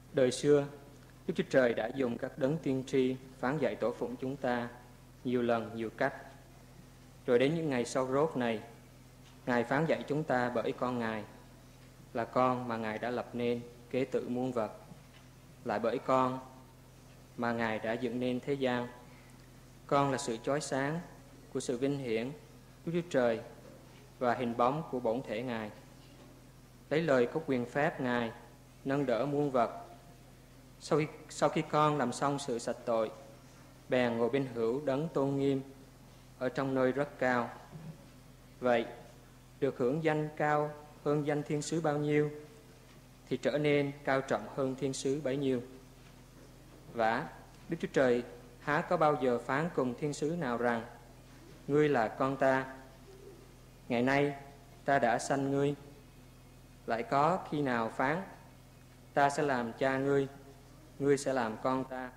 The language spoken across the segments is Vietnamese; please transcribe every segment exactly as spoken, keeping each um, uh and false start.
Đời xưa, Đức Chúa Trời đã dùng các đấng tiên tri phán dạy tổ phụng chúng ta nhiều lần, nhiều cách. Rồi đến những ngày sau rốt này, Ngài phán dạy chúng ta bởi con Ngài, là con mà Ngài đã lập nên kế tự muôn vật, lại bởi con mà Ngài đã dựng nên thế gian. Con là sự chói sáng của sự vinh hiển Đức Chúa Trời và hình bóng của bổn thể Ngài. Lấy lời có quyền phép Ngài nâng đỡ muôn vật. Sau khi, sau khi con làm xong sự sạch tội, bèn ngồi bên hữu đấng tôn nghiêm ở trong nơi rất cao. Vậy, được hưởng danh cao hơn danh thiên sứ bao nhiêu, thì trở nên cao trọng hơn thiên sứ bấy nhiêu. Vả, Đức Chúa Trời há có bao giờ phán cùng thiên sứ nào rằng: ngươi là con ta, ngày nay ta đã sanh ngươi? Lại có khi nào phán: ta sẽ làm cha ngươi, ngươi sẽ làm con ta?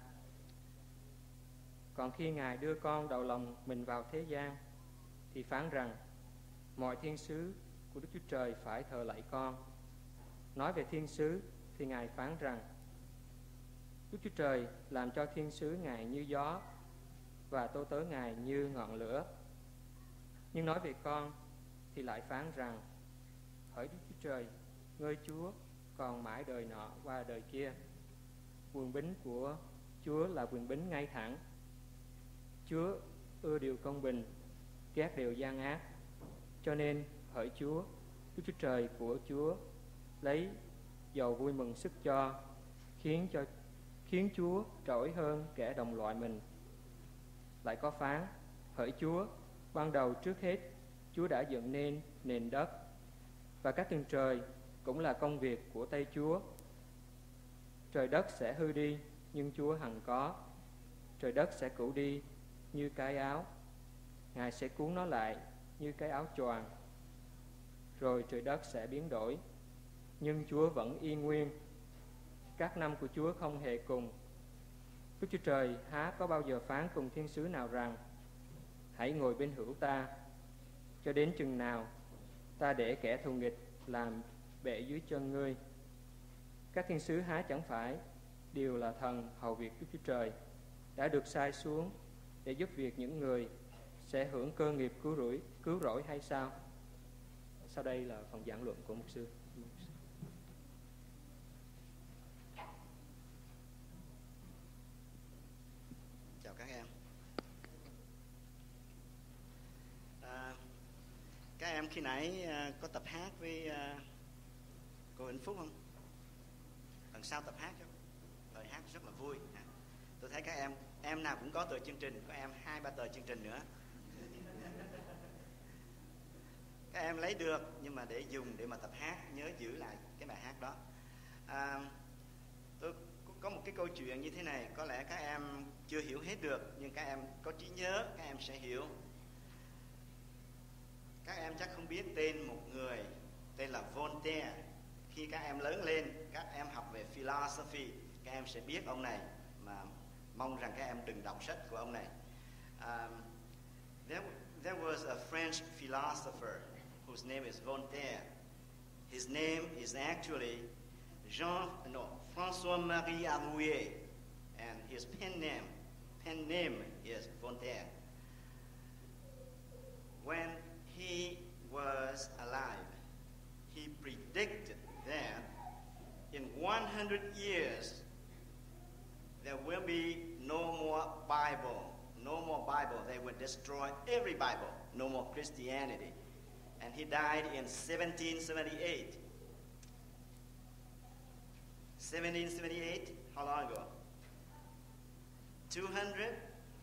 Còn khi Ngài đưa con đầu lòng mình vào thế gian, thì phán rằng: mọi thiên sứ của Đức Chúa Trời phải thờ lạy con. Nói về thiên sứ thì Ngài phán rằng: Đức Chúa Trời làm cho thiên sứ Ngài như gió, và tôi tớ Ngài như ngọn lửa. Nhưng nói về con thì lại phán rằng: hỡi Đức Chúa Trời, ngơi Chúa còn mãi đời nọ qua đời kia. Quyền bính của Chúa là quyền bính ngay thẳng. Chúa ưa điều công bình, ghét điều gian ác. Cho nên hỡi Chúa, Đức Chúa Trời của Chúa lấy dầu vui mừng sức cho, khiến cho khiến Chúa trỗi hơn kẻ đồng loại mình. Lại có phán: hỡi Chúa, ban đầu trước hết Chúa đã dựng nên nền đất, và các tầng trời cũng là công việc của tay Chúa. Trời đất sẽ hư đi, nhưng Chúa hằng có. Trời đất sẽ cũ đi như cái áo, Ngài sẽ cuốn nó lại như cái áo choàng. Rồi trời đất sẽ biến đổi, nhưng Chúa vẫn y nguyên. Các năm của Chúa không hề cùng. Đức Chúa Trời há có bao giờ phán cùng thiên sứ nào rằng: hãy ngồi bên hữu ta, cho đến chừng nào ta để kẻ thù nghịch làm bệ dưới chân ngươi? Các thiên sứ há chẳng phải đều là thần hầu việc Đức Chúa Trời, đã được sai xuống để giúp việc những người sẽ hưởng cơ nghiệp cứu rỗi, cứu rỗi hay sao? Sau đây là phần giảng luận của mục sư. Chào các em. À, các em khi nãy à, có tập hát với à, cô Hạnh Phúc không? Lần sau tập hát chứ. Lời hát rất là vui. À, tôi thấy các em em nào cũng có tờ chương trình, có em hai ba tờ chương trình nữa. Các em lấy được, nhưng mà để dùng để mà tập hát, nhớ giữ lại cái bài hát đó. À, tôi có một cái câu chuyện như thế này, có lẽ các em chưa hiểu hết được, nhưng các em có trí nhớ, các em sẽ hiểu. Các em chắc không biết tên một người tên là Voltaire. Khi các em lớn lên, các em học về philosophy, các em sẽ biết ông này, mà mong rằng các em đừng đọc sách của ông này. Uh, there, there was a French philosopher whose name is Voltaire. His name is actually Jean, no, François-Marie Arouet, and his pen name, pen name is Voltaire. When he was alive, he predicted that in one hundred years there will be no more Bible, no more Bible. They would destroy every Bible, no more Christianity. And he died in seventeen seventy-eight. seventeen seventy-eight, how long ago? two hundred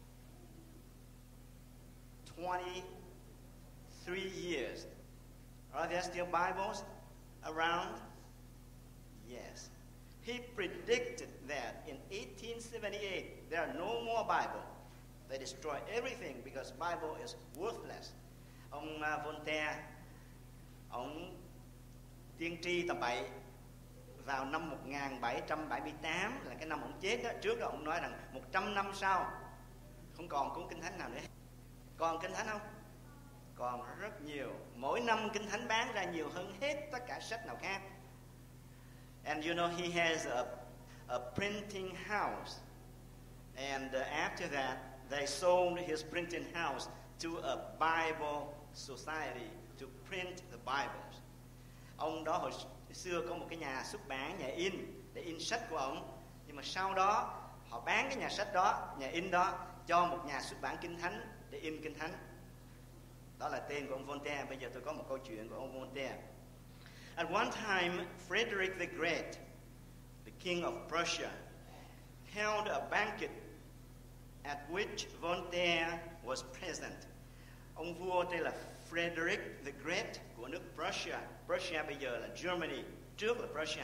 twenty-three years. Are there still Bibles around? Yes. He predicted that in eighteen seventy-eight there are no more Bible. They destroy everything because Bible is worthless. Ông uh, Voltaire, ông tiên tri tầm bậy vào năm một nghìn bảy trăm bảy mươi tám, là cái năm ông chết đó. Trước đó ông nói rằng một trăm năm sau không còn cuốn kinh thánh nào nữa. Còn kinh thánh không? Còn rất nhiều. Mỗi năm kinh thánh bán ra nhiều hơn hết tất cả sách nào khác. And you know he has a, a printing house. And uh, after that, they sold his printing house to a Bible society to print the Bibles. Ông đó hồi xưa có một cái nhà xuất bản, nhà in để in sách của ông. Nhưng mà sau đó họ bán cái nhà sách đó, nhà in đó cho một nhà xuất bản Kinh Thánh để in Kinh Thánh. Đó là tên của ông Voltaire. Bây giờ tôi có một câu chuyện của ông Voltaire. At one time, Frederick the Great, the king of Prussia, held a banquet at which Voltaire was present. Ông vua tên là Frederick the Great của nước Prussia. Prussia bây giờ là Germany, trước là Prussia.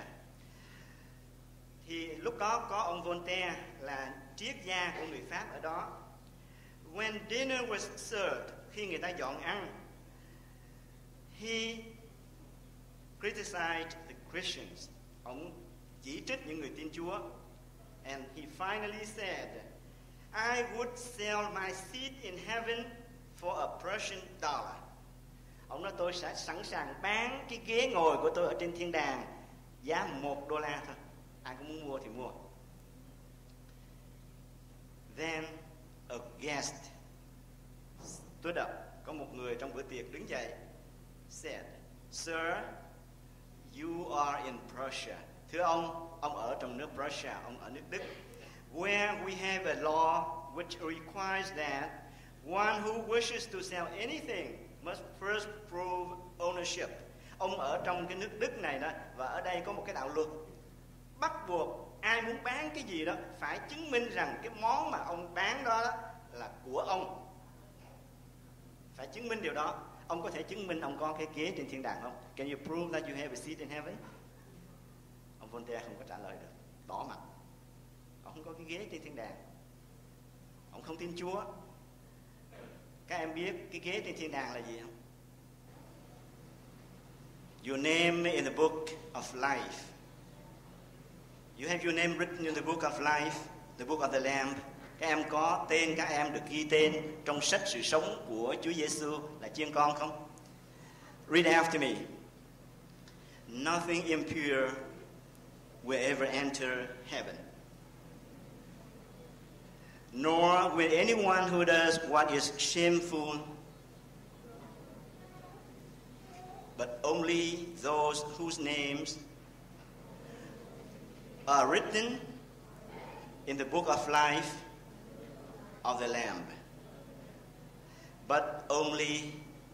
Thì lúc đó có ông Voltaire là triết gia của người Pháp ở đó. When dinner was served, khi người ta dọn ăn, he criticized the Christians. Ông chỉ trích những người tin Chúa. And he finally said, I would sell my seat in heaven for a Prussian dollar. Ông nói tôi sẽ sẵn sàng bán cái ghế ngồi của tôi ở trên thiên đàng giá một đô la thôi. Ai cũng muốn mua thì mua. Then a guest stood up. Có một người trong bữa tiệc đứng dậy. Said, Sir, you are in Prussia. Thưa ông, ông ở trong nước Prussia, ông ở nước Đức. Where we have a law which requires that one who wishes to sell anything must first prove ownership. Ông ở trong cái nước Đức này đó, và ở đây có một cái đạo luật bắt buộc ai muốn bán cái gì đó phải chứng minh rằng cái món mà ông bán đó, đó là của ông. Phải chứng minh điều đó. Ông có thể chứng minh ông có cái ghế trên thiên đàng không? Can you prove that you have a seat in heaven? Ông Voltaire không có trả lời được, đỏ mặt. Ông không có cái ghế trên thiên đàng. Ông không tin Chúa. Các em biết cái ghế trên thiên đàng là gì không? Your name in the book of life. You have your name written in the book of life, the book of the Lamb. Các em có tên các em được ghi tên trong sách sự sống của Chúa Giêsu là chiên con không? Read after me. Nothing impure will ever enter heaven, nor will anyone who does what is shameful, but only those whose names are written in the book of life of the Lamb. But only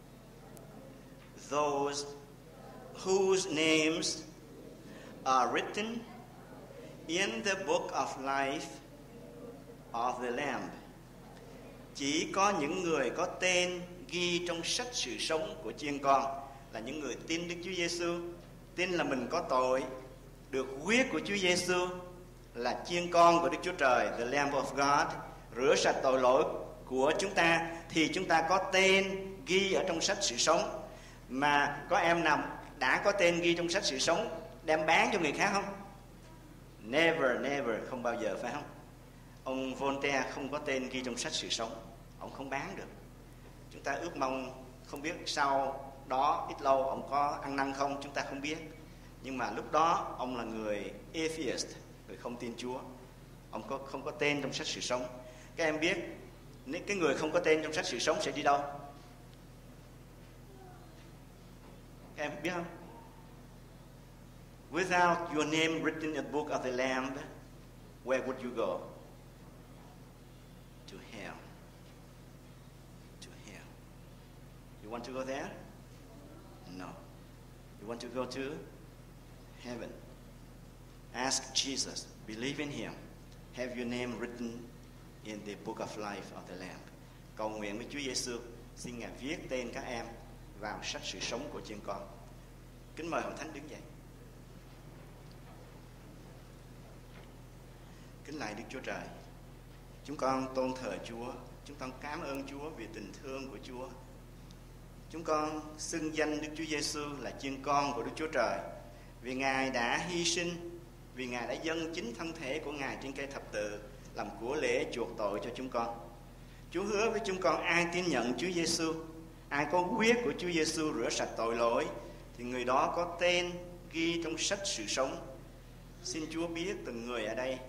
those whose names are written in the book of life of the Lamb. Chỉ có những người có tên ghi trong sách sự sống của chiên con là những người tin Đức Chúa Giêsu, tin là mình có tội, được huyết của Chúa Giêsu là chiên con của Đức Chúa Trời, the Lamb of God, rửa sạch tội lỗi của chúng ta, thì chúng ta có tên ghi ở trong sách sự sống. Mà có em nào đã có tên ghi trong sách sự sống đem bán cho người khác không? Never, never, không bao giờ, phải không? Ông Voltaire không có tên ghi trong sách sự sống, ông không bán được. Chúng ta ước mong không biết sau đó ít lâu ông có ăn năn không, chúng ta không biết. Nhưng mà lúc đó ông là người atheist, người không tin Chúa. Ông có, không có tên trong sách sự sống. Các em biết nếu cái người không có tên trong sách sự sống sẽ đi đâu? Các em biết không? Without your name written in the book of the Lamb, where would you go? To hell. To hell. You want to go there? No. You want to go to heaven. Ask Jesus. Believe in Him. Have your name written in the book of life of the Lamb. Cầu nguyện với Chúa Giêsu, xin Ngài viết tên các em vào sách sự sống của chiên con. Kính mời hội thánh đứng dậy. Kính lạy Đức Chúa Trời, chúng con tôn thờ Chúa, chúng con cảm ơn Chúa vì tình thương của Chúa. Chúng con xưng danh Đức Chúa Giêsu là chiên con của Đức Chúa Trời, vì Ngài đã hy sinh, vì Ngài đã dâng chính thân thể của Ngài trên cây thập tự làm của lễ chuộc tội cho chúng con. Chúa hứa với chúng con ai tin nhận Chúa Giêsu, ai có huyết của Chúa Giêsu rửa sạch tội lỗi, thì người đó có tên ghi trong sách sự sống. Xin Chúa biết từng người ở đây.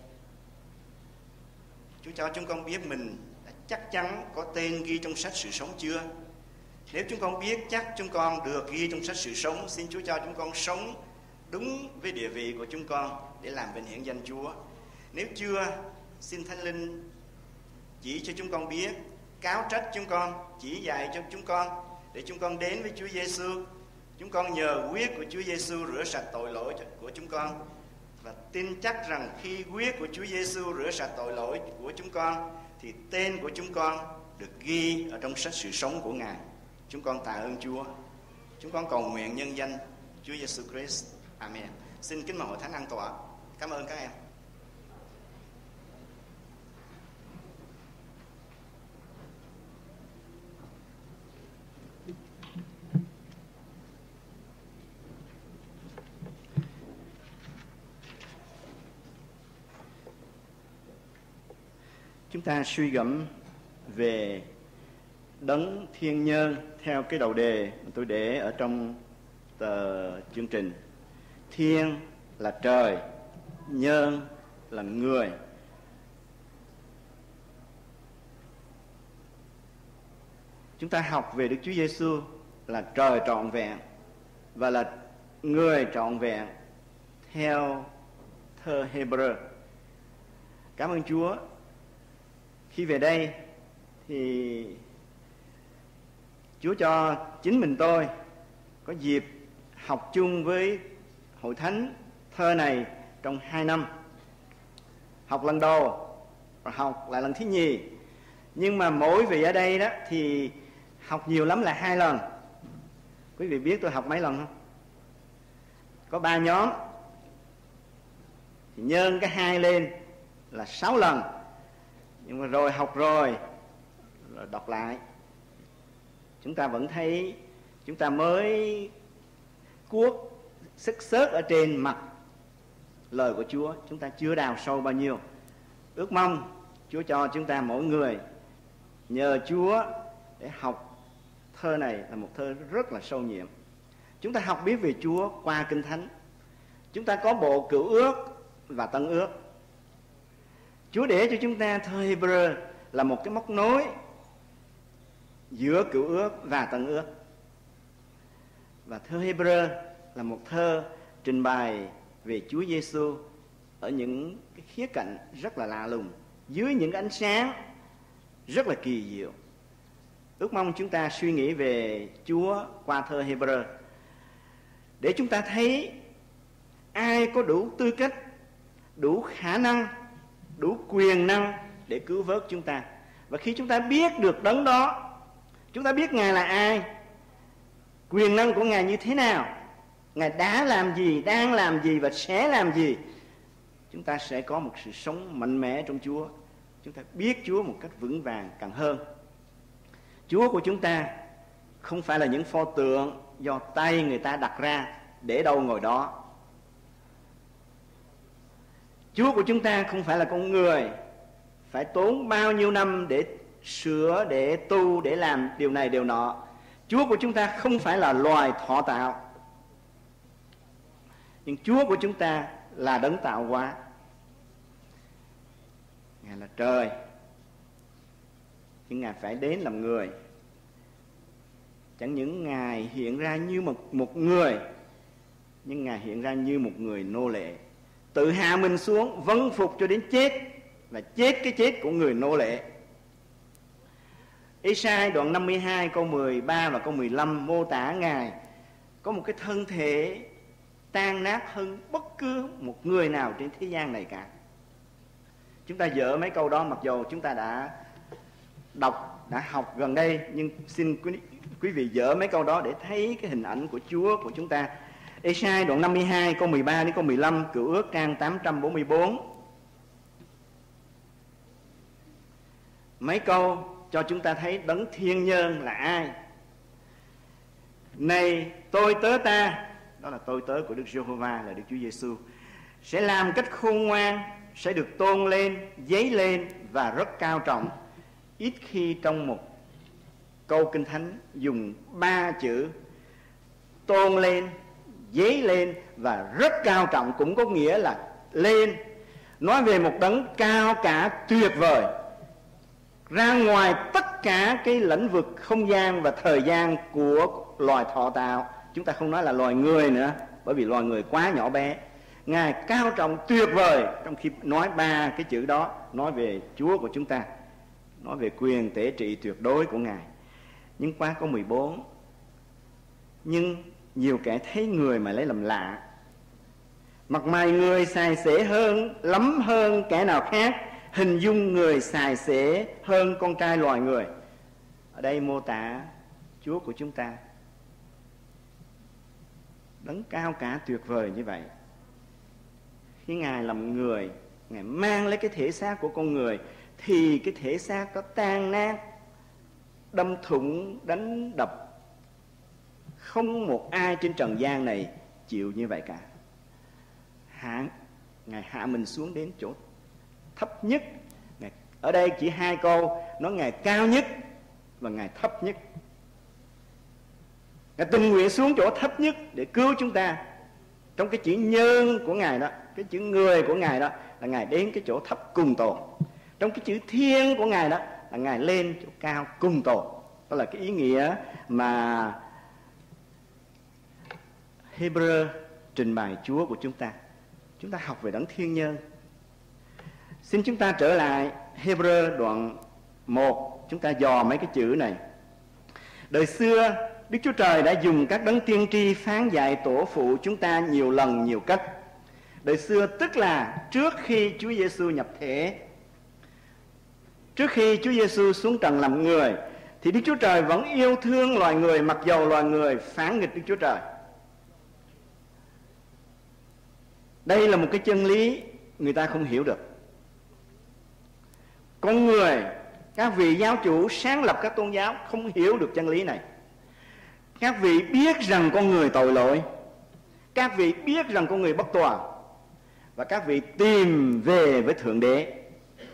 Chúa cho chúng con biết mình đã chắc chắn có tên ghi trong sách sự sống chưa? Nếu chúng con biết chắc chúng con được ghi trong sách sự sống, xin Chúa cho chúng con sống đúng với địa vị của chúng con để làm vinh hiển danh Chúa. Nếu chưa, xin Thánh Linh chỉ cho chúng con biết, cáo trách chúng con, chỉ dạy cho chúng con để chúng con đến với Chúa Giêsu. Chúng con nhờ huyết của Chúa Giêsu rửa sạch tội lỗi của chúng con và tin chắc rằng khi huyết của Chúa Giêsu rửa sạch tội lỗi của chúng con thì tên của chúng con được ghi ở trong sách sự sống của Ngài. Chúng con tạ ơn Chúa. Chúng con cầu nguyện nhân danh Chúa Giêsu Christ. Amen. Xin kính mời hội thánh an tọa. Cảm ơn các em. Chúng ta suy gẫm về đấng thiên nhân theo cái đầu đề mà tôi để ở trong tờ chương trình. Thiên là trời, nhân là người. Chúng ta học về Đức Chúa Giêsu là trời trọn vẹn và là người trọn vẹn theo thơ Hebrew. Cảm ơn Chúa. Khi về đây thì Chúa cho chính mình tôi có dịp học chung với hội thánh thơ này trong hai năm. Học lần đầu và học lại lần thứ nhì. Nhưng mà mỗi vị ở đây đó thì học nhiều lắm là hai lần. Quý vị biết tôi học mấy lần không? Có ba nhóm thì nhân cái hai lên là sáu lần. Nhưng mà rồi học rồi, rồi đọc lại, chúng ta vẫn thấy chúng ta mới cuốc sức xớt ở trên mặt lời của Chúa. Chúng ta chưa đào sâu bao nhiêu. Ước mong Chúa cho chúng ta mỗi người nhờ Chúa để học thơ này là một thơ rất là sâu nhiệm. Chúng ta học biết về Chúa qua Kinh Thánh. Chúng ta có bộ Cựu Ước và Tân Ước. Chúa để cho chúng ta thơ Hebrew là một cái móc nối giữa Cựu Ước và Tân Ước. Và thơ Hebrew là một thơ trình bày về Chúa Giêsu ở những cái khía cạnh rất là lạ lùng, dưới những ánh sáng rất là kỳ diệu. Ước mong chúng ta suy nghĩ về Chúa qua thơ Hebrew để chúng ta thấy ai có đủ tư cách, đủ khả năng, đủ quyền năng để cứu vớt chúng ta. Và khi chúng ta biết được đấng đó, chúng ta biết Ngài là ai, quyền năng của Ngài như thế nào, Ngài đã làm gì, đang làm gì và sẽ làm gì, chúng ta sẽ có một sự sống mạnh mẽ trong Chúa. Chúng ta biết Chúa một cách vững vàng càng hơn. Chúa của chúng ta không phải là những pho tượng do tay người ta đặt ra để đâu ngồi đó. Chúa của chúng ta không phải là con người phải tốn bao nhiêu năm để sửa, để tu, để làm điều này điều nọ. Chúa của chúng ta không phải là loài thọ tạo. Nhưng Chúa của chúng ta là đấng tạo hóa. Ngài là trời, nhưng Ngài phải đến làm người. Chẳng những Ngài hiện ra như một, một người, nhưng Ngài hiện ra như một người nô lệ, tự hạ mình xuống, vâng phục cho đến chết, và chết cái chết của người nô lệ. Ê-sai đoạn năm mươi hai câu mười ba và câu mười lăm mô tả Ngài có một cái thân thể tan nát hơn bất cứ một người nào trên thế gian này cả. Chúng ta dỡ mấy câu đó, mặc dù chúng ta đã đọc, đã học gần đây, nhưng xin quý, quý vị dỡ mấy câu đó để thấy cái hình ảnh của Chúa của chúng ta. Ê-sai đoạn năm mươi hai câu mười ba đến câu mười lăm, Cựu Ước trang tám trăm bốn mươi bốn. Mấy câu cho chúng ta thấy đấng thiên nhân là ai. Này tôi tớ ta, đó là tôi tớ của Đức Giê-hô-va, là Đức Chúa Giêsu, sẽ làm cách khôn ngoan, sẽ được tôn lên, dấy lên và rất cao trọng. Ít khi trong một câu Kinh Thánh dùng ba chữ tôn lên, dấy lên và rất cao trọng, cũng có nghĩa là lên, nói về một đấng cao cả tuyệt vời, ra ngoài tất cả cái lĩnh vực không gian và thời gian của loài thọ tạo. Chúng ta không nói là loài người nữa, bởi vì loài người quá nhỏ bé. Ngài cao trọng tuyệt vời trong khi nói ba cái chữ đó, nói về Chúa của chúng ta, nói về quyền tể trị tuyệt đối của Ngài. Nhưng qua câu mười bốn, nhưng nhiều kẻ thấy người mà lấy làm lạ, mặt mày người xài xể hơn, lắm hơn kẻ nào khác, hình dung người xài xể hơn con trai loài người. Ở đây mô tả Chúa của chúng ta, đấng cao cả tuyệt vời như vậy. Khi Ngài làm người, Ngài mang lấy cái thể xác của con người, thì cái thể xác đó tan nát, đâm thủng, đánh đập. Không một ai trên trần gian này chịu như vậy cả. Hạ, Ngài hạ mình xuống đến chỗ thấp nhất. Ngài, ở đây chỉ hai câu, nói Ngài cao nhất và Ngài thấp nhất. Ngài tình nguyện xuống chỗ thấp nhất để cứu chúng ta. Trong cái chữ nhân của Ngài đó, cái chữ người của Ngài đó, là Ngài đến cái chỗ thấp cùng tồn. Trong cái chữ thiên của Ngài đó, là Ngài lên chỗ cao cùng tồn. Đó là cái ý nghĩa mà Hebrew trình bày Chúa của chúng ta. Chúng ta học về đấng thiên nhân. Xin chúng ta trở lại Hebrew đoạn một, chúng ta dò mấy cái chữ này. Đời xưa Đức Chúa Trời đã dùng các đấng tiên tri phán dạy tổ phụ chúng ta nhiều lần nhiều cách. Đời xưa tức là trước khi Chúa Giêsu nhập thể, trước khi Chúa Giêsu xuống trần làm người, thì Đức Chúa Trời vẫn yêu thương loài người, mặc dầu loài người phản nghịch Đức Chúa Trời. Đây là một cái chân lý người ta không hiểu được. Con người, các vị giáo chủ sáng lập các tôn giáo không hiểu được chân lý này. Các vị biết rằng con người tội lỗi, các vị biết rằng con người bất toàn, và các vị tìm về với Thượng Đế.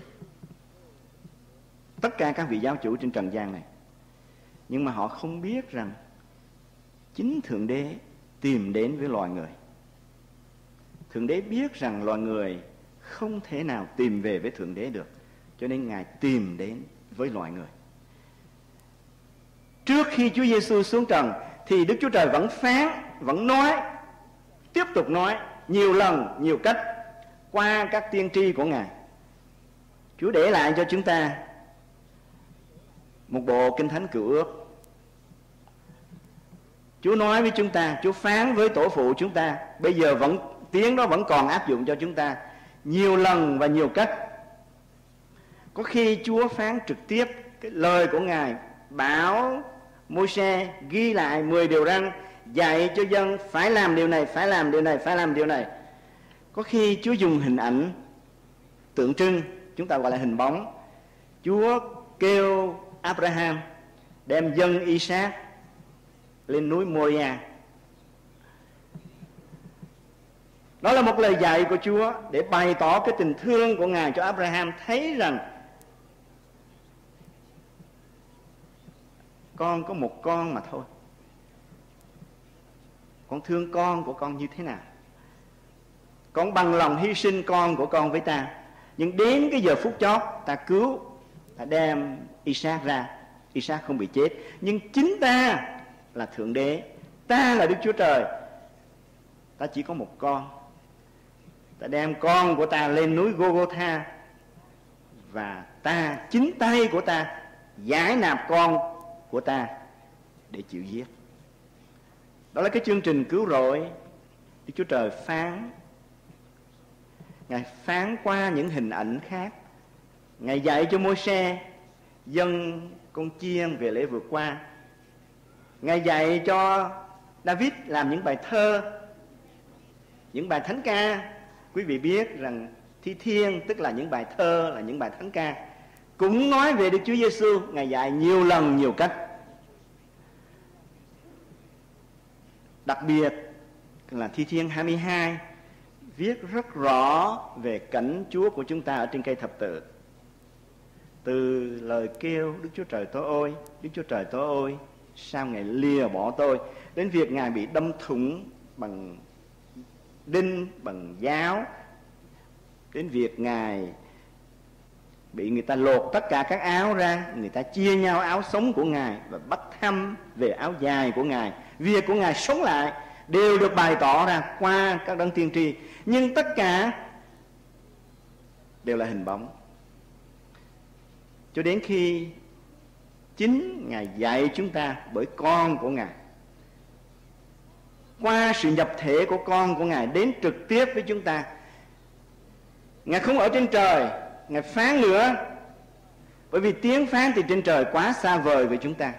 Tất cả các vị giáo chủ trên trần gian này. Nhưng mà họ không biết rằng chính Thượng Đế tìm đến với loài người. Thượng Đế biết rằng loài người không thể nào tìm về với Thượng Đế được, cho nên Ngài tìm đến với loài người. Trước khi Chúa Giêsu xuống trần thì Đức Chúa Trời vẫn phán, vẫn nói, tiếp tục nói nhiều lần, nhiều cách qua các tiên tri của Ngài. Chúa để lại cho chúng ta một bộ Kinh Thánh Cựu Ước. Chúa nói với chúng ta, Chúa phán với tổ phụ chúng ta, bây giờ vẫn tiếng đó vẫn còn áp dụng cho chúng ta nhiều lần và nhiều cách. Có khi Chúa phán trực tiếp, cái lời của Ngài bảo Môi-se ghi lại mười điều răn, dạy cho dân phải làm điều này, phải làm điều này, phải làm điều này. Có khi Chúa dùng hình ảnh tượng trưng, chúng ta gọi là hình bóng. Chúa kêu Abraham đem dân Isaac lên núi Moria. Đó là một lời dạy của Chúa để bày tỏ cái tình thương của Ngài cho Abraham, thấy rằng con có một con mà thôi, con thương con của con như thế nào, con bằng lòng hy sinh con của con với ta. Nhưng đến cái giờ phút chót ta cứu, ta đem Isaac ra, Isaac không bị chết. Nhưng chính ta là Thượng Đế, ta là Đức Chúa Trời, ta chỉ có một con. Ta đem con của ta lên núi Golgotha, và ta, chính tay của ta giải nạp con của ta để chịu giết. Đó là cái chương trình cứu rỗi Đức Chúa Trời phán. Ngài phán qua những hình ảnh khác. Ngài dạy cho Môi-se dâng con chiên về lễ vượt qua. Ngài dạy cho David làm những bài thơ, những bài thánh ca. Quý vị biết rằng thi thiên tức là những bài thơ, là những bài thánh ca, cũng nói về Đức Chúa Giêsu. Ngài dạy nhiều lần nhiều cách. Đặc biệt là thi thiên hai mươi hai viết rất rõ về cảnh Chúa của chúng ta ở trên cây thập tự. Từ lời kêu Đức Chúa Trời tôi ơi, Đức Chúa Trời tôi ơi, sao Ngài lìa bỏ tôi, đến việc Ngài bị đâm thủng bằng đinh, bằng giáo, đến việc Ngài bị người ta lột tất cả các áo ra, người ta chia nhau áo sống của Ngài và bắt thăm về áo dài của Ngài. Việc của Ngài sống lại đều được bày tỏ ra qua các đấng tiên tri, nhưng tất cả đều là hình bóng. Cho đến khi chính Ngài dạy chúng ta bởi con của Ngài, qua sự nhập thể của con của Ngài đến trực tiếp với chúng ta. Ngài không ở trên trời, Ngài phán nữa, bởi vì tiếng phán từ trên trời quá xa vời với chúng ta.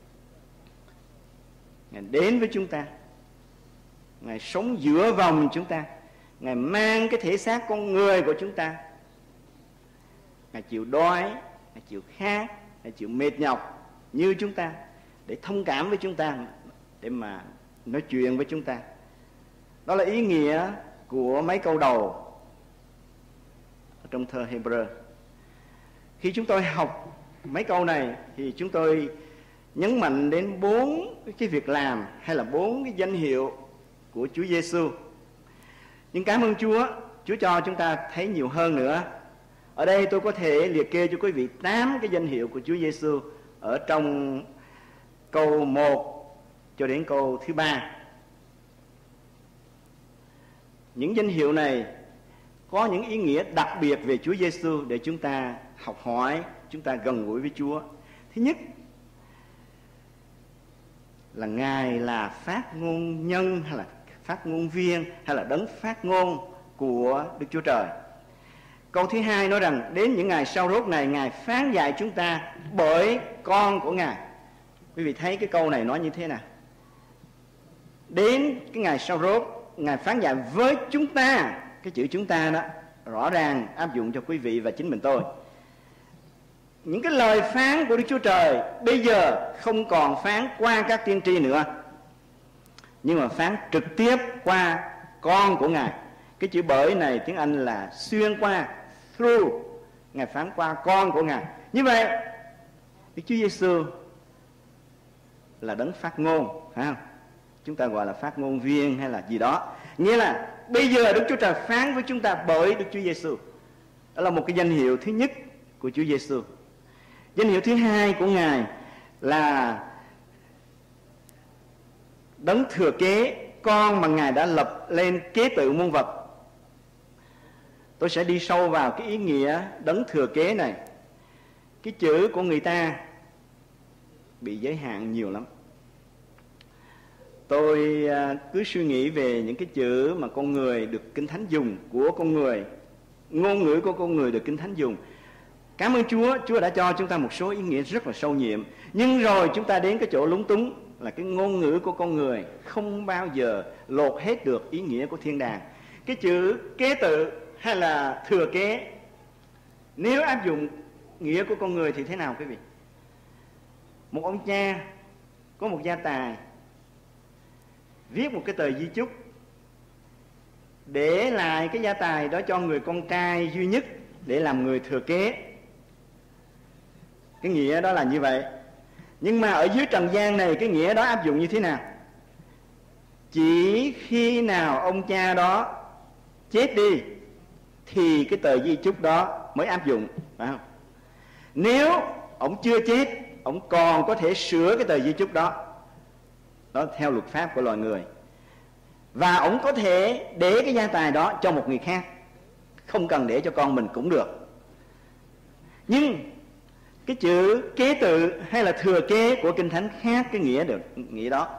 Ngài đến với chúng ta, Ngài sống giữa vòng chúng ta, Ngài mang cái thể xác con người của chúng ta. Ngài chịu đói, Ngài chịu khát, Ngài chịu mệt nhọc như chúng ta, để thông cảm với chúng ta, để mà nói chuyện với chúng ta. Đó là ý nghĩa của mấy câu đầu trong thơ Hebrew. Khi chúng tôi học mấy câu này thì chúng tôi nhấn mạnh đến bốn cái việc làm hay là bốn cái danh hiệu của Chúa Giêsu. Nhưng cảm ơn Chúa, Chúa cho chúng ta thấy nhiều hơn nữa. Ở đây tôi có thể liệt kê cho quý vị tám cái danh hiệu của Chúa Giêsu ở trong câu một cho đến câu thứ ba. Những danh hiệu này có những ý nghĩa đặc biệt về Chúa Giêsu để chúng ta học hỏi, chúng ta gần gũi với Chúa. Thứ nhất là Ngài là phát ngôn nhân hay là phát ngôn viên hay là đấng phát ngôn của Đức Chúa Trời. Câu thứ hai nói rằng đến những ngày sau rốt này Ngài phán dạy chúng ta bởi con của Ngài. Quý vị thấy cái câu này nói như thế nào? Đến cái ngày sau rốt Ngài phán dạy với chúng ta. Cái chữ chúng ta đó rõ ràng áp dụng cho quý vị và chính mình tôi. Những cái lời phán của Đức Chúa Trời bây giờ không còn phán qua các tiên tri nữa, nhưng mà phán trực tiếp qua con của Ngài. Cái chữ bởi này tiếng Anh là xuyên qua, through. Ngài phán qua con của Ngài. Như vậy Đức Chúa Giêsu là đấng phát ngôn, phải không? Chúng ta gọi là phát ngôn viên hay là gì đó. Nghĩa là bây giờ Đức Chúa Trời phán với chúng ta bởi Đức Chúa Giêsu. Đó là một cái danh hiệu thứ nhất của Chúa Giêsu. Danh hiệu thứ hai của Ngài là đấng thừa kế, con mà Ngài đã lập lên kế tự muôn vật. Tôi sẽ đi sâu vào cái ý nghĩa đấng thừa kế này. Cái chữ của người ta bị giới hạn nhiều lắm. Tôi cứ suy nghĩ về những cái chữ mà con người được Kinh Thánh dùng, của con người, ngôn ngữ của con người được Kinh Thánh dùng. Cảm ơn Chúa, Chúa đã cho chúng ta một số ý nghĩa rất là sâu nhiệm. Nhưng rồi chúng ta đến cái chỗ lúng túng là cái ngôn ngữ của con người không bao giờ lột hết được ý nghĩa của thiên đàng. Cái chữ kế tự hay là thừa kế, nếu áp dụng nghĩa của con người thì thế nào quý vị? Một ông cha có một gia tài, viết một cái tờ di chúc để lại cái gia tài đó cho người con trai duy nhất để làm người thừa kế. Cái nghĩa đó là như vậy. Nhưng mà ở dưới trần gian này cái nghĩa đó áp dụng như thế nào? Chỉ khi nào ông cha đó chết đi thì cái tờ di chúc đó mới áp dụng, phải không? Nếu ông chưa chết, ông còn có thể sửa cái tờ di chúc đó, đó theo luật pháp của loài người, và ông có thể để cái gia tài đó cho một người khác, không cần để cho con mình cũng được. Nhưng cái chữ kế tự hay là thừa kế của Kinh Thánh khác cái nghĩa được nghĩa đó.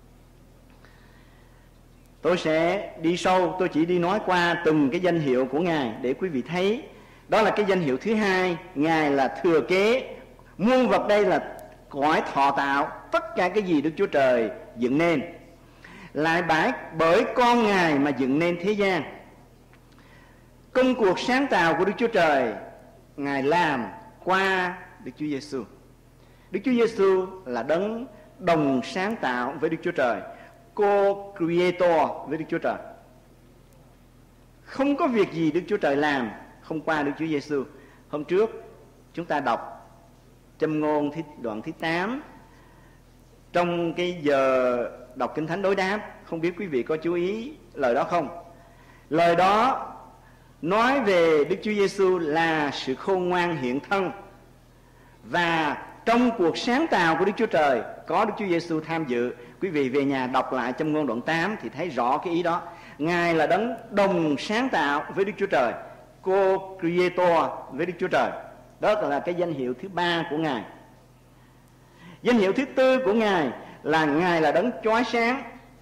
Tôi sẽ đi sâu, tôi chỉ đi nói qua từng cái danh hiệu của Ngài để quý vị thấy. Đó là cái danh hiệu thứ hai, Ngài là thừa kế. Muôn vật đây là cõi thọ tạo, tất cả cái gì Đức Chúa Trời dựng nên, lại bãi bởi con Ngài mà dựng nên thế gian. Công cuộc sáng tạo của Đức Chúa Trời Ngài làm qua Đức Chúa Giêsu. Đức Chúa Giêsu là đấng đồng sáng tạo với Đức Chúa Trời, co-creator với Đức Chúa Trời. Không có việc gì Đức Chúa Trời làm không qua Đức Chúa Giêsu. Hôm trước chúng ta đọc Châm ngôn đoạn thứ tám trong cái giờ đọc Kinh Thánh đối đáp. Không biết quý vị có chú ý lời đó không? Lời đó nói về Đức Chúa Giêsu là sự khôn ngoan hiện thân, và trong cuộc sáng tạo của Đức Chúa Trời có Đức Chúa Giêsu tham dự. Quý vị về nhà đọc lại trong Ngôn Đoạn tám thì thấy rõ cái ý đó. Ngài là đấng đồng sáng tạo với Đức Chúa Trời, Co-Creator với Đức Chúa Trời. Đó là cái danh hiệu thứ ba của Ngài. Danh hiệu thứ tư của Ngài là Ngài là đấng chói sáng.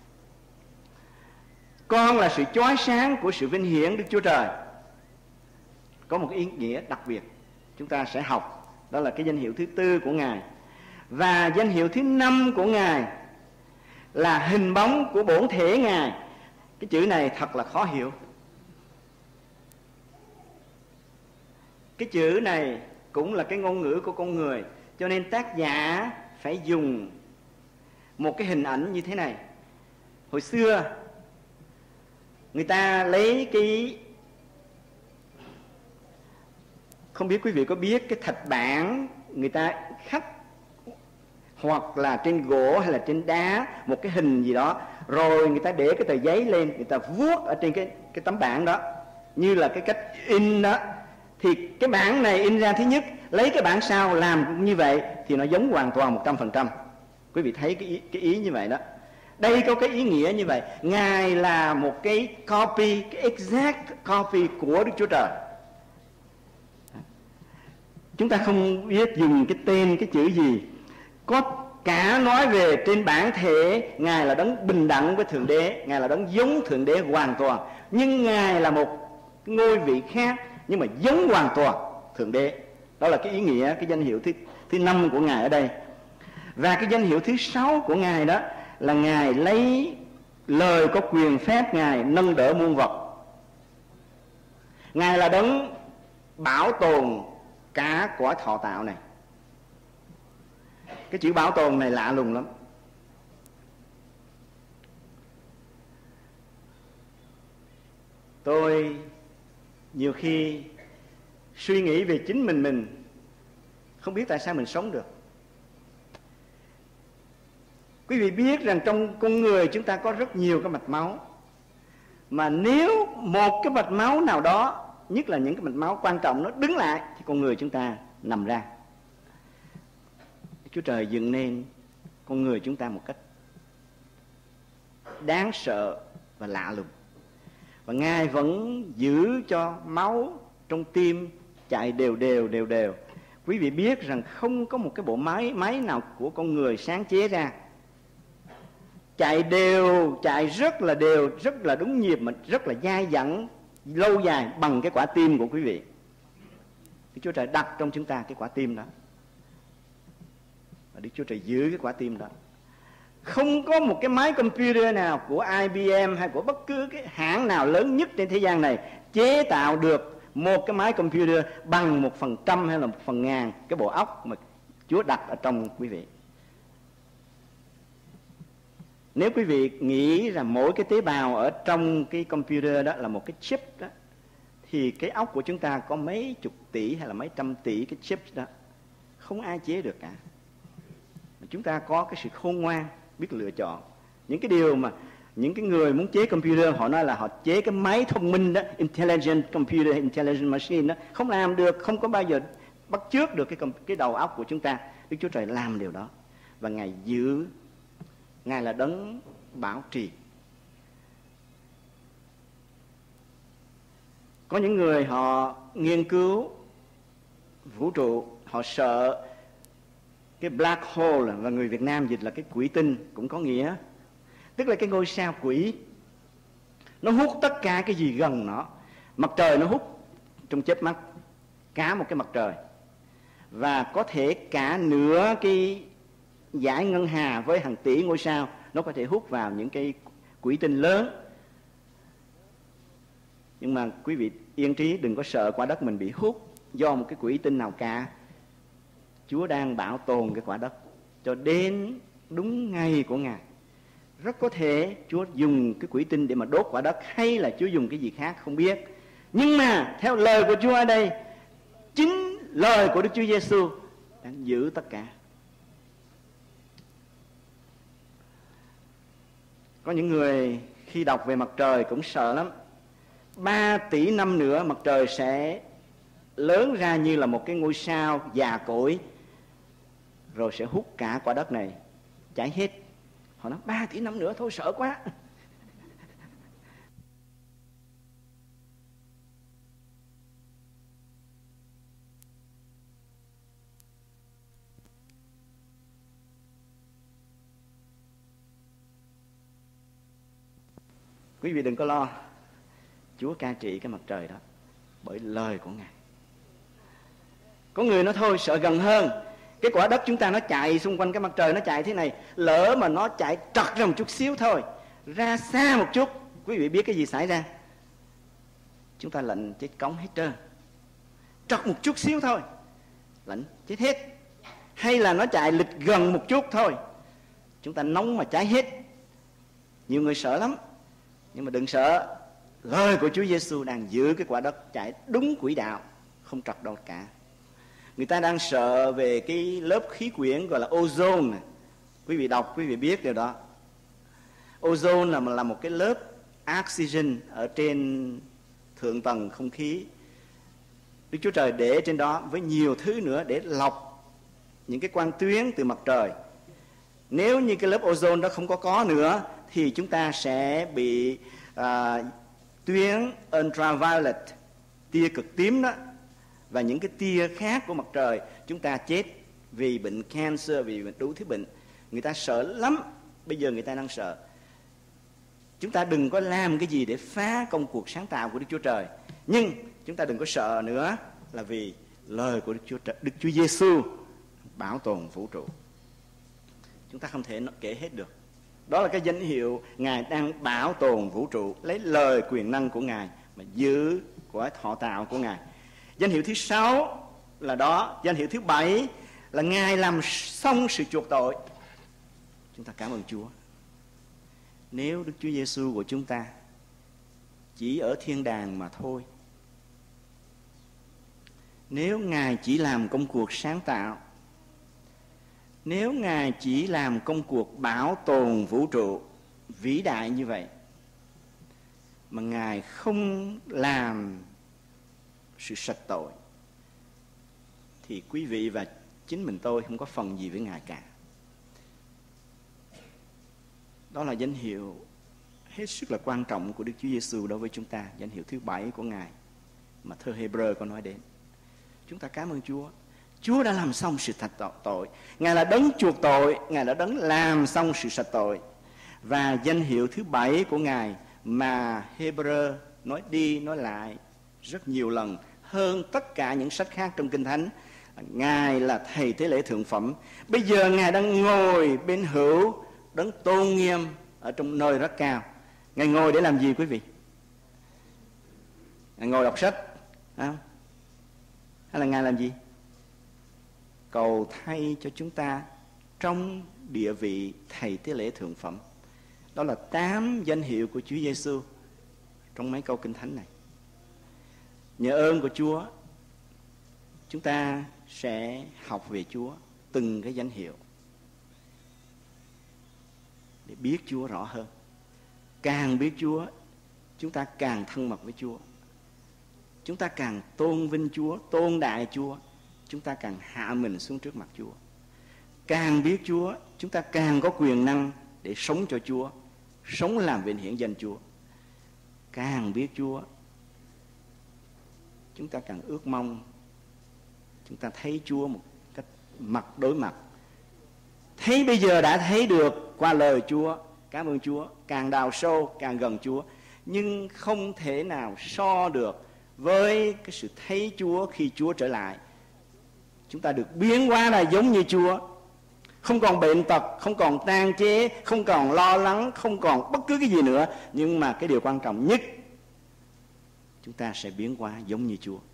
Con là sự chói sáng của sự vinh hiển Đức Chúa Trời. Có một cái ý nghĩa đặc biệt chúng ta sẽ học. Đó là cái danh hiệu thứ tư của Ngài. Và danh hiệu thứ năm của Ngài là hình bóng của bổn thể Ngài. Cái chữ này thật là khó hiểu. Cái chữ này cũng là cái ngôn ngữ của con người, cho nên tác giả phải dùng một cái hình ảnh như thế này. Hồi xưa người ta lấy cái, không biết quý vị có biết cái thạch bản người ta khắc hoặc là trên gỗ hay là trên đá một cái hình gì đó, rồi người ta để cái tờ giấy lên, người ta vuốt ở trên cái cái tấm bảng đó như là cái cách in đó. Thì cái bản này in ra thứ nhất, lấy cái bản sau làm như vậy thì nó giống hoàn toàn một trăm phần trăm. Quý vị thấy cái ý, cái ý như vậy đó. Đây có cái ý nghĩa như vậy. Ngài là một cái copy, cái exact copy của Đức Chúa Trời. Chúng ta không biết dùng cái tên, cái chữ gì. Có cả nói về trên bản thể Ngài là đấng bình đẳng với Thượng Đế, Ngài là đấng giống Thượng Đế hoàn toàn. Nhưng Ngài là một ngôi vị khác, nhưng mà giống hoàn toàn Thượng Đế. Đó là cái ý nghĩa, cái danh hiệu thứ, thứ năm của Ngài ở đây. Và cái danh hiệu thứ sáu của Ngài đó là Ngài lấy lời có quyền phép Ngài nâng đỡ muôn vật. Ngài là đấng bảo tồn cả cõi thọ tạo này. Cái chữ bảo tồn này lạ lùng lắm. Tôi nhiều khi suy nghĩ về chính mình mình không biết tại sao mình sống được. Quý vị biết rằng trong con người chúng ta có rất nhiều cái mạch máu, mà nếu một cái mạch máu nào đó, nhất là những cái mạch máu quan trọng, nó đứng lại thì con người chúng ta nằm ra. Chúa Trời dựng nên con người chúng ta một cách đáng sợ và lạ lùng. Và Ngài vẫn giữ cho máu trong tim chạy đều đều đều đều. Quý vị biết rằng không có một cái bộ máy máy nào của con người sáng chế ra chạy đều, chạy rất là đều, rất là đúng nhịp, mà rất là dai dẳng lâu dài bằng cái quả tim của quý vị. Đức Chúa Trời đặt trong chúng ta cái quả tim đó, và Đức Chúa Trời giữ cái quả tim đó. Không có một cái máy computer nào của I B M hay của bất cứ cái hãng nào lớn nhất trên thế gian này chế tạo được một cái máy computer bằng một phần trăm hay là một phần ngàn cái bộ óc mà Chúa đặt ở trong quý vị. Nếu quý vị nghĩ rằng mỗi cái tế bào ở trong cái computer đó là một cái chip đó, thì cái óc của chúng ta có mấy chục tỷ hay là mấy trăm tỷ cái chip đó, không ai chế được cả. Chúng ta có cái sự khôn ngoan, biết lựa chọn. Những cái điều mà những cái người muốn chế computer, họ nói là họ chế cái máy thông minh đó, intelligent computer, intelligent machine đó, không làm được, không có bao giờ bắt chước được cái, cái đầu óc của chúng ta. Đức Chúa Trời làm điều đó, và Ngài giữ, Ngài là đấng bảo trì. Có những người họ nghiên cứu vũ trụ, họ sợ cái black hole, và người Việt Nam dịch là cái quỷ tinh cũng có nghĩa, tức là cái ngôi sao quỷ. Nó hút tất cả cái gì gần nó. Mặt trời nó hút trong chớp mắt cả một cái mặt trời, và có thể cả nửa cái dải ngân hà với hàng tỷ ngôi sao nó có thể hút vào những cái quỷ tinh lớn. Nhưng mà quý vị yên trí, đừng có sợ quả đất mình bị hút do một cái quỷ tinh nào cả. Chúa đang bảo tồn cái quả đất cho đến đúng ngày của Ngài. Rất có thể Chúa dùng cái quỷ tinh để mà đốt quả đất, hay là Chúa dùng cái gì khác không biết. Nhưng mà theo lời của Chúa ở đây, chính lời của Đức Chúa Giêsu đang giữ tất cả. Có những người khi đọc về mặt trời cũng sợ lắm. ba tỷ năm nữa mặt trời sẽ lớn ra như là một cái ngôi sao già cỗi, rồi sẽ hút cả quả đất này, cháy hết. Họ nói ba tỷ năm nữa thôi, sợ quá. Quý vị đừng có lo, Chúa cai trị cái mặt trời đó bởi lời của Ngài. Có người nói thôi sợ gần hơn, cái quả đất chúng ta nó chạy xung quanh cái mặt trời, nó chạy thế này, lỡ mà nó chạy trật ra một chút xíu thôi, ra xa một chút, quý vị biết cái gì xảy ra? Chúng ta lạnh chết cống hết trơn. Trật một chút xíu thôi, lạnh chết hết. Hay là nó chạy lịch gần một chút thôi, chúng ta nóng mà cháy hết. Nhiều người sợ lắm, nhưng mà đừng sợ. Lời của Chúa Giêsu đang giữ cái quả đất chạy đúng quỹ đạo, không trật đâu cả. Người ta đang sợ về cái lớp khí quyển gọi là ozone này. Quý vị đọc, quý vị biết điều đó. Ozone là, là một cái lớp oxygen ở trên thượng tầng không khí. Đức Chúa Trời để trên đó với nhiều thứ nữa để lọc những cái quang tuyến từ mặt trời. Nếu như cái lớp ozone đó không có có nữa thì chúng ta sẽ bị à, tuyến ultraviolet, tia cực tím đó, và những cái tia khác của mặt trời. Chúng ta chết vì bệnh cancer, vì đủ thứ bệnh. Người ta sợ lắm. Bây giờ người ta đang sợ. Chúng ta đừng có làm cái gì để phá công cuộc sáng tạo của Đức Chúa Trời. Nhưng chúng ta đừng có sợ nữa, là vì lời của Đức Chúa, Đức Chúa Giêsu bảo tồn vũ trụ. Chúng ta không thể kể hết được. Đó là cái danh hiệu Ngài đang bảo tồn vũ trụ, lấy lời quyền năng của Ngài mà giữ của thọ tạo của Ngài. Danh hiệu thứ sáu là đó. Danh hiệu thứ bảy là Ngài làm xong sự chuộc tội. Chúng ta cảm ơn Chúa. Nếu Đức Chúa Giêsu của chúng ta chỉ ở thiên đàng mà thôi, nếu Ngài chỉ làm công cuộc sáng tạo, nếu Ngài chỉ làm công cuộc bảo tồn vũ trụ vĩ đại như vậy, mà Ngài không làm sự sạch tội, thì quý vị và chính mình tôi không có phần gì với Ngài cả. Đó là danh hiệu hết sức là quan trọng của Đức Chúa Giêsu đối với chúng ta, danh hiệu thứ bảy của Ngài mà thơ Hebrew có nói đến. Chúng ta cảm ơn Chúa. Chúa đã làm xong sự sạch tội. Ngài là đấng chuộc tội, Ngài đã đấng làm xong sự sạch tội. Và danh hiệu thứ bảy của Ngài mà Hebrew nói đi nói lại rất nhiều lần hơn tất cả những sách khác trong Kinh Thánh, Ngài là thầy tế lễ thượng phẩm. Bây giờ Ngài đang ngồi bên hữu đấng tôn nghiêm ở trong nơi rất cao. Ngài ngồi để làm gì quý vị? Ngài ngồi đọc sách à? Hay là Ngài làm gì? Cầu thay cho chúng ta trong địa vị thầy tế lễ thượng phẩm. Đó là tám danh hiệu của Chúa Giêsu trong mấy câu Kinh Thánh này. Nhờ ơn của Chúa, chúng ta sẽ học về Chúa từng cái danh hiệu để biết Chúa rõ hơn. Càng biết Chúa, chúng ta càng thân mật với Chúa. Chúng ta càng tôn vinh Chúa, tôn đại Chúa, chúng ta càng hạ mình xuống trước mặt Chúa. Càng biết Chúa, chúng ta càng có quyền năng để sống cho Chúa, sống làm vinh hiển danh Chúa. Càng biết Chúa, chúng ta càng ước mong chúng ta thấy Chúa một cách mặt đối mặt. Thấy bây giờ đã thấy được qua lời Chúa, cảm ơn Chúa, càng đào sâu càng gần Chúa. Nhưng không thể nào so được với cái sự thấy Chúa khi Chúa trở lại. Chúng ta được biến hóa là giống như Chúa, không còn bệnh tật, không còn tàn chế, không còn lo lắng, không còn bất cứ cái gì nữa. Nhưng mà cái điều quan trọng nhất, chúng ta sẽ biến hóa giống như Chúa.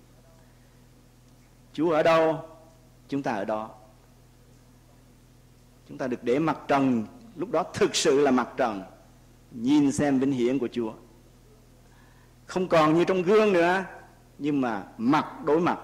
Chúa ở đâu, chúng ta ở đó. Chúng ta được để mặt trần, lúc đó thực sự là mặt trần, nhìn xem vinh hiển của Chúa. Không còn như trong gương nữa, nhưng mà mặt đối mặt.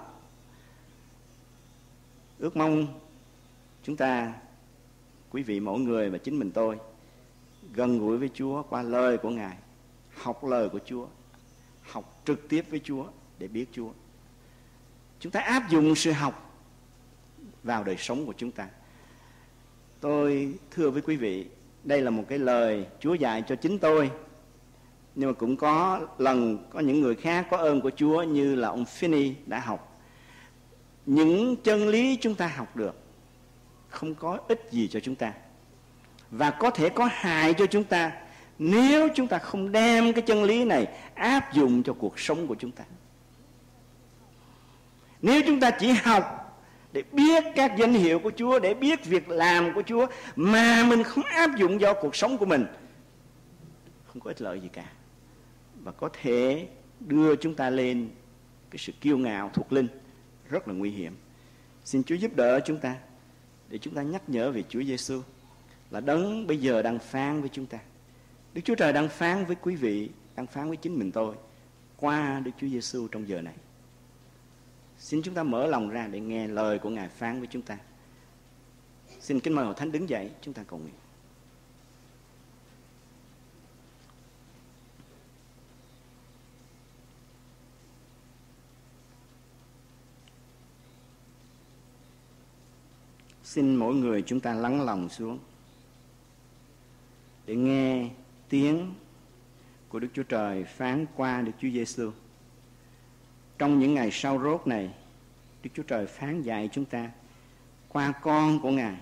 Ước mong chúng ta, quý vị mỗi người và chính mình tôi, gần gũi với Chúa qua lời của Ngài, học lời của Chúa, học trực tiếp với Chúa để biết Chúa. Chúng ta áp dụng sự học vào đời sống của chúng ta. Tôi thưa với quý vị, đây là một cái lời Chúa dạy cho chính tôi, nhưng mà cũng có lần có những người khác có ơn của Chúa như là ông Finney đã học. Những chân lý chúng ta học được không có ích gì cho chúng ta, và có thể có hại cho chúng ta nếu chúng ta không đem cái chân lý này áp dụng cho cuộc sống của chúng ta. Nếu chúng ta chỉ học để biết các danh hiệu của Chúa, để biết việc làm của Chúa, mà mình không áp dụng vào cuộc sống của mình, không có ích lợi gì cả, và có thể đưa chúng ta lên cái sự kiêu ngạo thuộc linh rất là nguy hiểm. Xin Chúa giúp đỡ chúng ta để chúng ta nhắc nhở về Chúa Giêsu là đấng bây giờ đang phán với chúng ta. Đức Chúa Trời đang phán với quý vị, đang phán với chính mình tôi qua Đức Chúa Giêsu trong giờ này. Xin chúng ta mở lòng ra để nghe lời của Ngài phán với chúng ta. Xin kính mời Hội Thánh đứng dậy, chúng ta cầu nguyện. Xin mỗi người chúng ta lắng lòng xuống để nghe tiếng của Đức Chúa Trời phán qua Đức Chúa Giêsu. Trong những ngày sau rốt này, Đức Chúa Trời phán dạy chúng ta qua con của Ngài.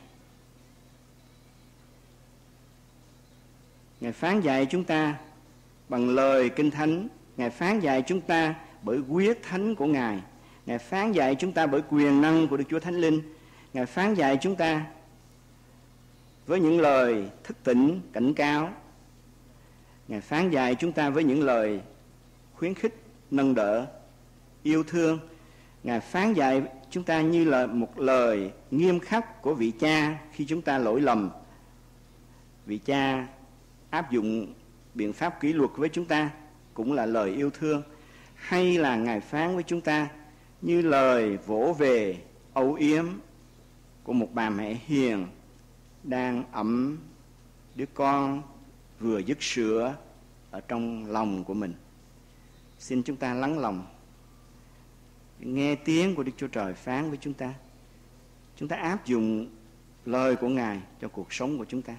Ngài phán dạy chúng ta bằng lời Kinh Thánh. Ngài phán dạy chúng ta bởi huyết thánh của Ngài. Ngài phán dạy chúng ta bởi quyền năng của Đức Chúa Thánh Linh. Ngài phán dạy chúng ta với những lời thức tỉnh, cảnh cáo. Ngài phán dạy chúng ta với những lời khuyến khích, nâng đỡ, yêu thương. Ngài phán dạy chúng ta như là một lời nghiêm khắc của vị cha khi chúng ta lỗi lầm. Vị cha áp dụng biện pháp kỷ luật với chúng ta cũng là lời yêu thương. Hay là Ngài phán với chúng ta như lời vỗ về âu yếm của một bà mẹ hiền đang ẵm đứa con vừa dứt sữa ở trong lòng của mình. Xin chúng ta lắng lòng nghe tiếng của Đức Chúa Trời phán với chúng ta. Chúng ta áp dụng lời của Ngài cho cuộc sống của chúng ta.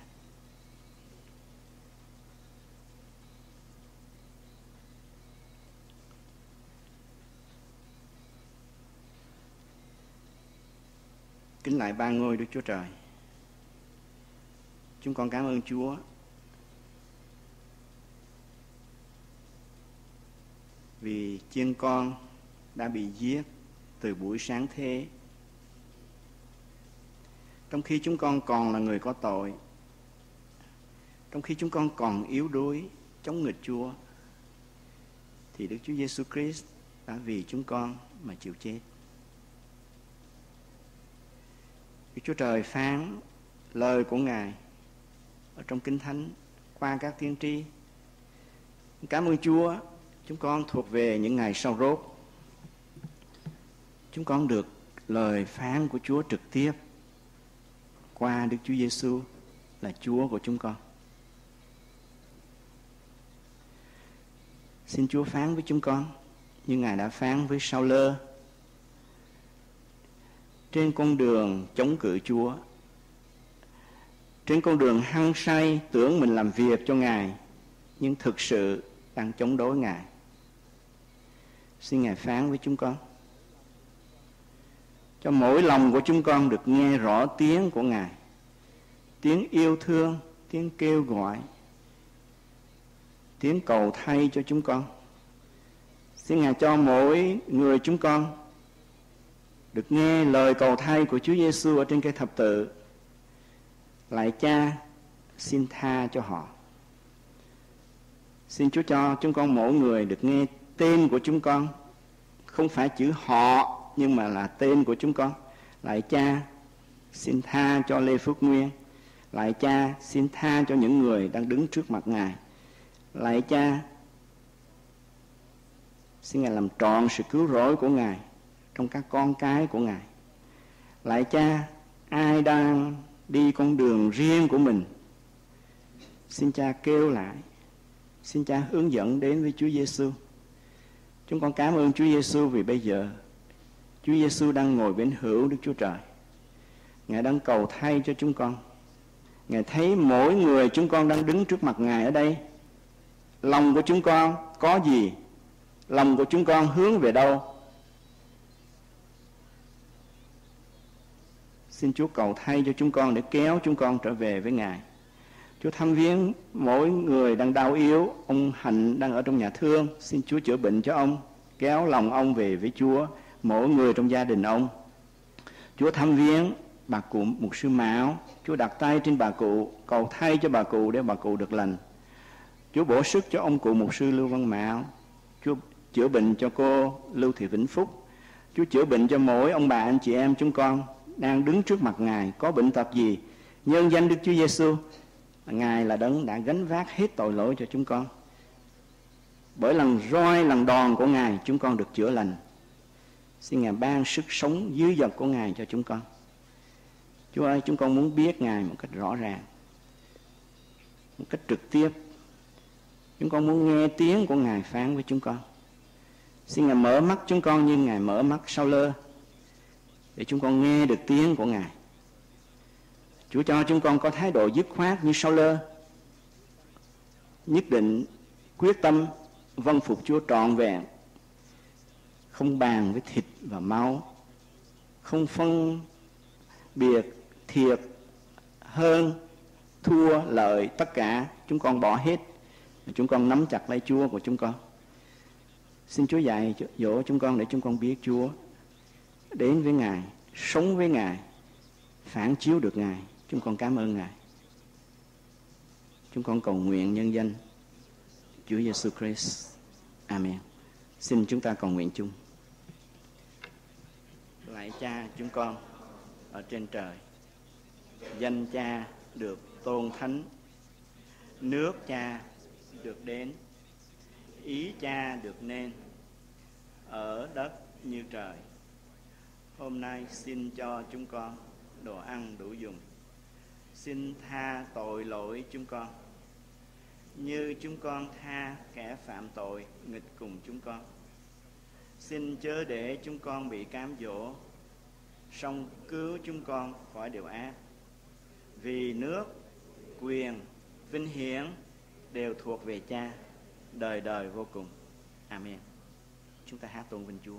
Kính lạy ba ngôi Đức Chúa Trời, chúng con cảm ơn Chúa vì chiên con đã bị giết từ buổi sáng thế, trong khi chúng con còn là người có tội, trong khi chúng con còn yếu đuối chống nghịch Chúa, thì Đức Chúa Giêsu Christ đã vì chúng con mà chịu chết. Đức Chúa Trời phán lời của Ngài ở trong Kinh Thánh qua các tiên tri. Cảm ơn Chúa, chúng con thuộc về những ngày sau rốt. Chúng con được lời phán của Chúa trực tiếp qua Đức Chúa Giêsu là Chúa của chúng con. Xin Chúa phán với chúng con như Ngài đã phán với Sao-lơ trên con đường chống cự Chúa, trên con đường hăng say tưởng mình làm việc cho Ngài nhưng thực sự đang chống đối Ngài. Xin Ngài phán với chúng con, cho mỗi lòng của chúng con được nghe rõ tiếng của Ngài, tiếng yêu thương, tiếng kêu gọi, tiếng cầu thay cho chúng con. Xin Ngài cho mỗi người chúng con được nghe lời cầu thay của Chúa Giêsu ở trên cây thập tự. Lạy Cha, xin tha cho họ. Xin Chúa cho chúng con mỗi người được nghe tên của chúng con, không phải chữ họ nhưng mà là tên của chúng con. Lạy Cha, xin tha cho Lê Phước Nguyên. Lạy Cha, xin tha cho những người đang đứng trước mặt Ngài. Lạy Cha, xin Ngài làm trọn sự cứu rỗi của Ngài trong các con cái của Ngài. Lạy Cha, ai đang đi con đường riêng của mình, xin Cha kêu lại, xin Cha hướng dẫn đến với Chúa Giêsu. Chúng con cảm ơn Chúa Giêsu vì bây giờ Chúa Giêsu đang ngồi bên hữu Đức Chúa Trời. Ngài đang cầu thay cho chúng con. Ngài thấy mỗi người chúng con đang đứng trước mặt Ngài ở đây. Lòng của chúng con có gì? Lòng của chúng con hướng về đâu? Xin Chúa cầu thay cho chúng con để kéo chúng con trở về với Ngài. Chúa thăm viếng mỗi người đang đau yếu. Ông Hạnh đang ở trong nhà thương, xin Chúa chữa bệnh cho ông, kéo lòng ông về với Chúa. Mỗi người trong gia đình ông, Chúa thăm viếng bà cụ mục sư Mão. Chúa đặt tay trên bà cụ, cầu thay cho bà cụ để bà cụ được lành. Chúa bổ sức cho ông cụ mục sư Lưu Văn Mão. Chúa chữa bệnh cho cô Lưu Thị Vĩnh Phúc. Chúa chữa bệnh cho mỗi ông bà anh chị em chúng con đang đứng trước mặt Ngài, có bệnh tật gì, nhân danh Đức Chúa Giêsu, Ngài là đấng đã gánh vác hết tội lỗi cho chúng con. Bởi lần roi, lần đòn của Ngài, chúng con được chữa lành. Xin Ngài ban sức sống dư dật của Ngài cho chúng con. Chúa ơi, chúng con muốn biết Ngài một cách rõ ràng, một cách trực tiếp. Chúng con muốn nghe tiếng của Ngài phán với chúng con. Xin Ngài mở mắt chúng con như Ngài mở mắt Sao-lơ, để chúng con nghe được tiếng của Ngài. Chúa cho chúng con có thái độ dứt khoát như Sao-lơ, nhất định, quyết tâm, vâng phục Chúa trọn vẹn, không bàn với thịt và máu, không phân biệt thiệt hơn, thua, lợi, tất cả chúng con bỏ hết. Chúng con nắm chặt lấy Chúa của chúng con. Xin Chúa dạy dỗ chúng con để chúng con biết Chúa, đến với Ngài, sống với Ngài, phản chiếu được Ngài. Chúng con cảm ơn Ngài. Chúng con cầu nguyện nhân danh Chúa Giêsu Christ. Amen. Xin chúng ta cầu nguyện chung. Lạy Cha chúng con ở trên trời, danh Cha được tôn thánh, nước Cha được đến, ý Cha được nên, ở đất như trời. Hôm nay xin cho chúng con đồ ăn đủ dùng. Xin tha tội lỗi chúng con, như chúng con tha kẻ phạm tội nghịch cùng chúng con. Xin chớ để chúng con bị cám dỗ, song cứu chúng con khỏi điều ác. Vì nước, quyền, vinh hiển đều thuộc về Cha, đời đời vô cùng. Amen. Chúng ta hát tôn vinh Chúa.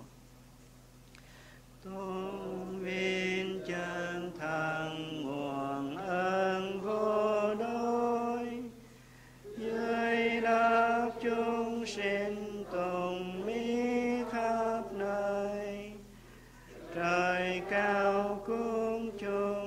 Tôn vinh chân thần nguồn ơn vô đối, dưới đất chúng sinh tùng mỹ khắp nơi. Trời cao cung chúng